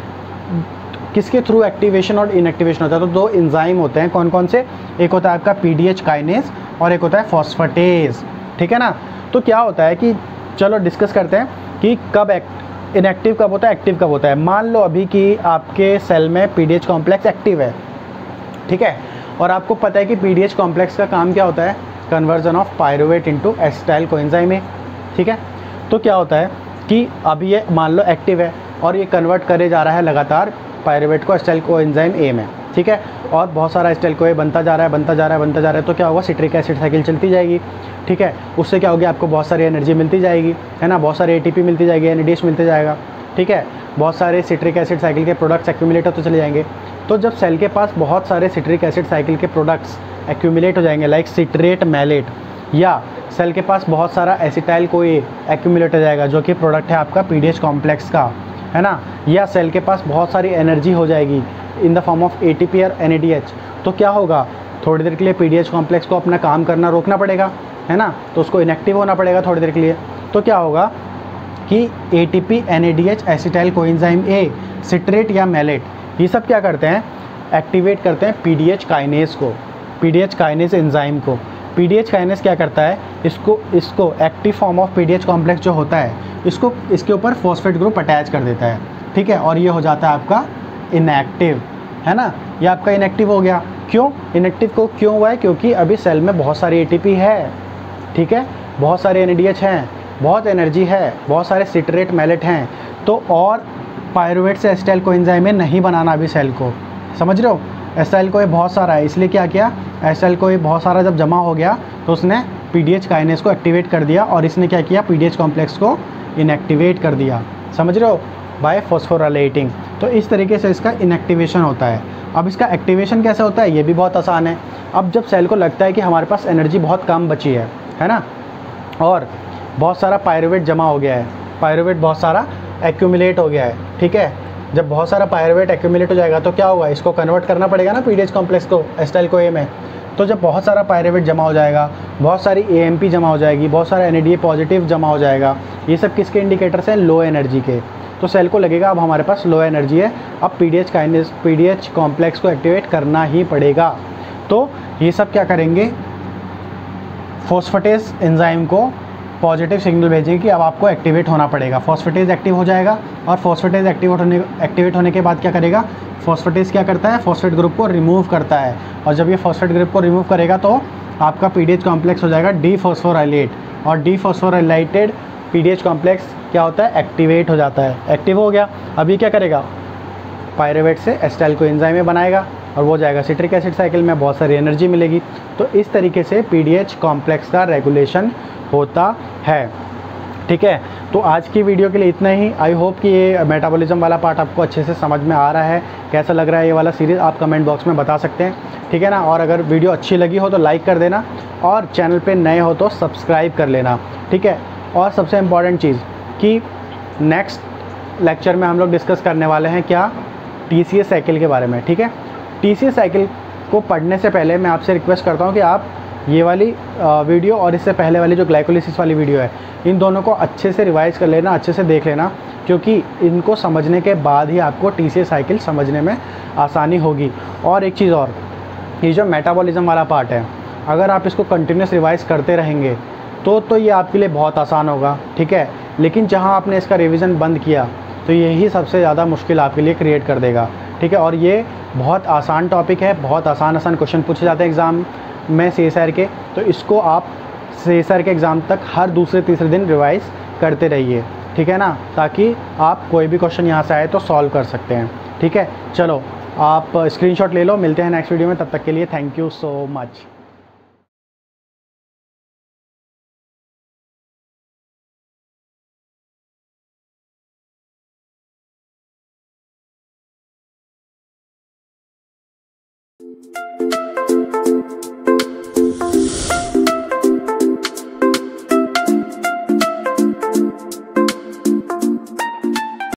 B: किसके थ्रू एक्टिवेशन और इनएक्टिवेशन होता है, तो दो एंजाइम होते हैं, कौन कौन से, एक होता है आपका पी डी एच काइनेज और एक होता है फॉस्फेटेज, ठीक है ना। तो क्या होता है कि चलो डिस्कस करते हैं कि कब एक्ट इनएक्टिव कब होता है, एक्टिव कब होता है। मान लो अभी कि आपके सेल में P D H complex active है, ठीक है, और आपको पता है कि पी डी एच कॉम्प्लेक्स का काम क्या होता है, conversion of pyruvate into acetyl coenzyme A, ठीक है। तो क्या होता है कि अभी ये मान लो एक्टिव है और ये कन्वर्ट करे जा रहा है लगातार पायरुवेट को एसिटाइल कोएंजाइम ए में, ठीक है। और बहुत सारा एसिटाइल को ए बनता जा रहा है बनता जा रहा है बनता जा रहा है तो क्या होगा, सिट्रिक एसिड साइकिल चलती जाएगी, ठीक है। उससे क्या होगी, आपको बहुत सारी एनर्जी मिलती जाएगी, है ना, बहुत सारी ए टी पी मिलती जाएगी, एन ए डी एच मिलते जाएगा, ठीक है। बहुत सारे सिट्रिक एसिड साइकिल के प्रोडक्ट्स एक्यूमुलेट होते चले जाएंगे। तो जब सेल के पास बहुत सारे सिट्रिक एसिड साइकिल के प्रोडक्ट्स एक्यूमुलेट हो जाएंगे, लाइक सिट्रेट मैलेट, या सेल के पास बहुत सारा एसिटाइल को ए एक्यूमुलेट हो जाएगा जो कि प्रोडक्ट है आपका पी डी एच कॉम्प्लेक्स का, है ना, या सेल के पास बहुत सारी एनर्जी हो जाएगी in the form of A T P और एन ए डी एच, तो क्या होगा, थोड़ी देर के लिए पी डी एच कॉम्प्लेक्स को अपना काम करना रोकना पड़ेगा, है ना, तो उसको इनएक्टिव होना पड़ेगा थोड़ी देर के लिए। तो क्या होगा कि A T P N A D H acetyl coenzyme A, citrate या मैलेट, ये सब क्या करते हैं, एक्टिवेट करते हैं पी डी एच काइनेज को, P D H kinase enzyme को। पी डी एच काइनेज क्या करता है, इसको इसको active form of P D H complex जो होता है इसको इसके ऊपर फॉस्फेट ग्रुप अटैच कर देता है, ठीक है, और ये हो जाता है आपका इनएक्टिव, है ना। ये आपका इनएक्टिव हो गया। क्यों इनएक्टिव को क्यों हुआ है, क्योंकि अभी सेल में बहुत सारी ए टी पी है, ठीक है, बहुत सारे एन ए डी एच हैं, बहुत एनर्जी है, बहुत सारे सिट्रेट मैलेट हैं, तो और पायरुवेट से एसिटाइल कोएंजाइम में नहीं बनाना अभी सेल को, समझ रहे हो। एसिटाइल को ये बहुत सारा है, इसलिए क्या किया, एसिटाइल को ये बहुत सारा जब जमा हो गया तो उसने पी डी एच काइनेज को एक्टिवेट कर दिया और इसने क्या किया, पी डी एच कॉम्प्लेक्स को इनएक्टिवेट कर दिया, समझ रहे हो, बाय फॉस्फोराइलेटिंग। तो इस तरीके से इसका इनएक्टिवेशन होता है। अब इसका एक्टिवेशन कैसे होता है, ये भी बहुत आसान है। अब जब सेल को लगता है कि हमारे पास एनर्जी बहुत कम बची है, है ना, और बहुत सारा पायरुवेट जमा हो गया है, पायरुवेट बहुत सारा एक्यूमुलेट हो गया है, ठीक है। जब बहुत सारा पायरुवेट एक्यूमुलेट हो जाएगा तो क्या होगा, इसको कन्वर्ट करना पड़ेगा ना पी डी एच कॉम्प्लेक्स को एसिटाइल को ए में, तो जब बहुत सारा पायरेवेट जमा हो जाएगा, बहुत सारी ए एम पी जमा हो जाएगी, बहुत सारा N A D A positive जमा हो जाएगा, ये सब किसके इंडिकेटर्स हैं? लो एनर्जी के। तो सेल को लगेगा अब हमारे पास लो एनर्जी है, अब P D H kinase P D H complex को एक्टिवेट करना ही पड़ेगा। तो ये सब क्या करेंगे? फॉस्फेटेज एंजाइम को पॉजिटिव सिग्नल भेजेंगे कि अब आपको एक्टिवेट होना पड़ेगा। फॉस्फेटेज एक्टिव हो जाएगा और फॉस्फेटेज एक्टिव होने एक्टिवेट होने के बाद क्या करेगा? फॉस्फेटेज क्या करता है? फॉस्फेट ग्रुप को रिमूव करता है, और जब ये फॉस्फेट ग्रुप को रिमूव करेगा तो आपका पी डी एच कॉम्प्लेक्स हो जाएगा डी फॉस्फोराइलेट, और dephosphorylated P D H complex क्या होता है? एक्टिवेट हो जाता है। एक्टिव हो गया, अभी क्या करेगा? पायरेवेट से एसिटाइल को एंजाइम में बनाएगा और वो जाएगा सिट्रिक एसिड साइकिल में, बहुत सारी एनर्जी मिलेगी। तो इस तरीके से पी डी एच कॉम्प्लेक्स का रेगुलेशन होता है। ठीक है, तो आज की वीडियो के लिए इतना ही। आई होप कि ये मेटाबॉलिज्म वाला पार्ट आपको अच्छे से समझ में आ रहा है। कैसा लग रहा है ये वाला सीरीज़, आप कमेंट बॉक्स में बता सकते हैं। ठीक है ना, और अगर वीडियो अच्छी लगी हो तो लाइक कर देना, और चैनल पे नए हो तो सब्सक्राइब कर लेना। ठीक है, और सबसे इम्पॉर्टेंट चीज़ कि नेक्स्ट लेक्चर में हम लोग डिस्कस करने वाले हैं क्या? टी सी एस साइकिल के बारे में। ठीक है, टी सी एस साइकिल को पढ़ने से पहले मैं आपसे रिक्वेस्ट करता हूँ कि आप ये वाली वीडियो और इससे पहले वाली जो ग्लाइकोलिसिस वाली वीडियो है, इन दोनों को अच्छे से रिवाइज़ कर लेना, अच्छे से देख लेना, क्योंकि इनको समझने के बाद ही आपको टी सी एस साइकिल समझने में आसानी होगी। और एक चीज़ और, ये जो मेटाबॉलिज्म वाला पार्ट है, अगर आप इसको कंटिन्यूस रिवाइज़ करते रहेंगे तो तो ये आपके लिए बहुत आसान होगा। ठीक है, लेकिन जहाँ आपने इसका रिविज़न बंद किया तो यही सबसे ज़्यादा मुश्किल आपके लिए क्रिएट कर देगा। ठीक है, और ये बहुत आसान टॉपिक है, बहुत आसान आसान क्वेश्चन पूछे जाते हैं एग्ज़ाम में सी एस आई आर के, तो इसको आप सी एस आई आर के एग्ज़ाम तक हर दूसरे तीसरे दिन रिवाइज़ करते रहिए। ठीक है ना, ताकि आप कोई भी क्वेश्चन यहाँ से आए तो सॉल्व कर सकते हैं। ठीक है, चलो आप स्क्रीनशॉट ले लो, मिलते हैं नेक्स्ट वीडियो में, तब तक के लिए थैंक यू सो मच।